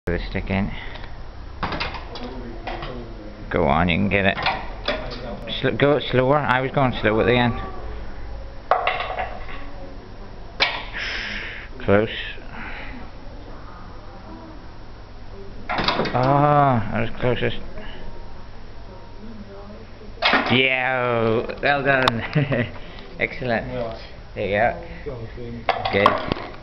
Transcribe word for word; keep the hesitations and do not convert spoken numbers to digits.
The stick in. Go on, you can get it. Sl go slower. I was going slow at the end. Close. Oh, that was closest. Yeah, well done. Excellent. There you go. Good.